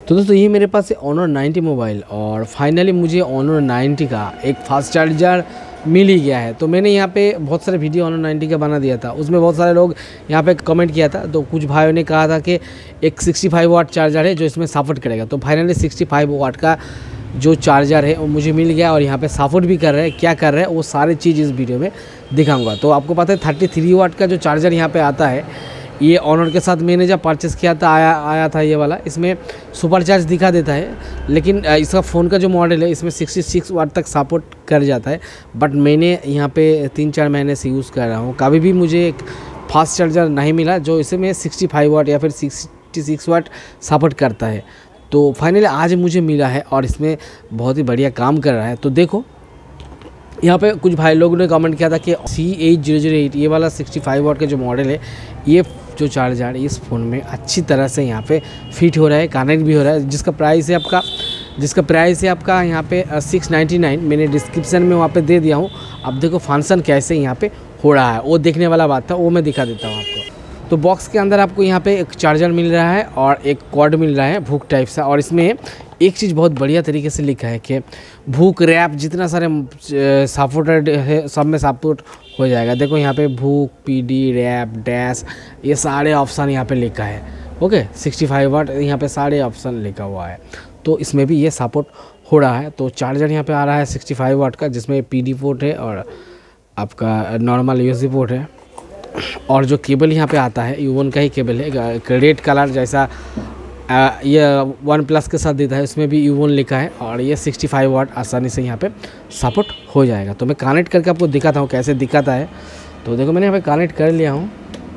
तो दोस्तों ये मेरे पास है ऑनर 90 मोबाइल और फाइनली मुझे ऑनर 90 का एक फास्ट चार्जर मिल ही गया है। तो मैंने यहाँ पे बहुत सारे वीडियो ऑनर 90 का बना दिया था, उसमें बहुत सारे लोग यहाँ पे कमेंट किया था। तो कुछ भाइयों ने कहा था कि एक 65 वाट चार्जर है जो इसमें सपोर्ट करेगा। तो फाइनली 65 वाट का जो चार्जर है वो मुझे मिल गया और यहाँ पे सपोर्ट भी कर रहा है। क्या कर रहा है वो सारी चीज़ इस वीडियो में दिखाऊंगा। तो आपको पता है 33 वाट का जो चार्जर यहाँ पे आता है, ये ऑनर के साथ मैंने जब परचेस किया था आया था ये वाला। इसमें सुपर चार्ज दिखा देता है, लेकिन इसका फ़ोन का जो मॉडल है इसमें 66 वाट तक सपोर्ट कर जाता है। बट मैंने यहाँ पे 3-4 महीने से यूज़ कर रहा हूँ, कभी भी मुझे एक फास्ट चार्जर नहीं मिला जो इसमें 65 वाट या फिर 66 वाट सपोर्ट करता है। तो फाइनली आज मुझे मिला है और इसमें बहुत ही बढ़िया काम कर रहा है। तो देखो यहाँ पे कुछ भाई लोगों ने कमेंट किया था कि C8008 ये वाला 65 वाट का जो मॉडल है, ये जो चार्जर इस फ़ोन में अच्छी तरह से यहाँ पे फिट हो रहा है, कनेक्ट भी हो रहा है। जिसका प्राइस है आपका यहाँ पे 699। मैंने डिस्क्रिप्शन में वहाँ पे दे दिया हूँ। अब देखो फंक्शन कैसे यहाँ पे हो रहा है वो देखने वाला बात था, वो मैं दिखा देता हूँ आपको। तो बॉक्स के अंदर आपको यहाँ पे एक चार्जर मिल रहा है और एक कॉर्ड मिल रहा है भूक टाइप सा। और इसमें एक चीज़ बहुत बढ़िया तरीके से लिखा है कि भूक रैप जितना सारे सपोर्टेड है सब में सपोर्ट हो जाएगा। देखो यहाँ पे भूक, PD, रैप, डैश, ये सारे ऑप्शन यहाँ पे लिखा है। ओके 65 वाट यहाँ पे सारे ऑप्शन लिखा हुआ है, तो इसमें भी ये सपोर्ट हो रहा है। तो चार्जर यहाँ पे आ रहा है 65 वाट का, जिसमें PD पोर्ट है और आपका नॉर्मल USB पोर्ट है। और जो केबल यहाँ पे आता है U1 का ही केबल है, रेड कलर जैसा ये OnePlus के साथ देता है, उसमें भी U1 लिखा है। और ये 65 वाट आसानी से यहाँ पे सपोर्ट हो जाएगा। तो मैं कनेक्ट करके आपको दिखाता हूँ कैसे दिखाता है। तो देखो मैंने यहाँ पे कनेक्ट कर लिया हूँ,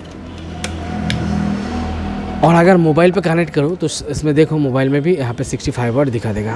और अगर मोबाइल पे कनेक्ट करूँ तो इसमें देखो मोबाइल में भी यहाँ पे 65 वाट दिखा देगा।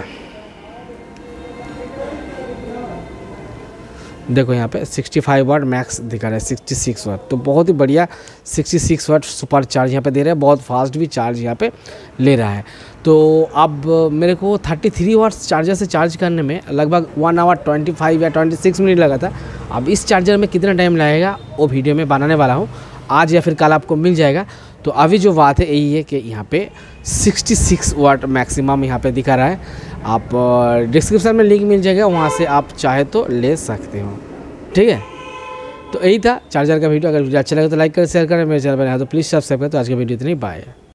देखो यहाँ पे 65 वाट मैक्स दिखा रहा है, 66 वाट। तो बहुत ही बढ़िया 66 वाट सुपर चार्ज यहाँ पे दे रहा है, बहुत फास्ट भी चार्ज यहाँ पे ले रहा है। तो अब मेरे को 33 वाट चार्जर से चार्ज करने में लगभग 1 आवर 25 या 26 मिनट लगा था। अब इस चार्जर में कितना टाइम लगेगा वो वीडियो में बनाने वाला हूँ, आज या फिर कल आपको मिल जाएगा। तो अभी जो बात है यही है कि यहाँ पे 66 वाट मैक्सिमम यहाँ पे दिखा रहा है। आप डिस्क्रिप्शन में लिंक मिल जाएगा, वहाँ से आप चाहे तो ले सकते हो। ठीक है, तो यही था चार्जर का वीडियो। अगर वीडियो अच्छा लगे तो लाइक करें, शेयर करें। मेरे चैनल पर आए तो प्लीज़ सब्सक्राइब करें। तो आज का वीडियो इतनी, बाय।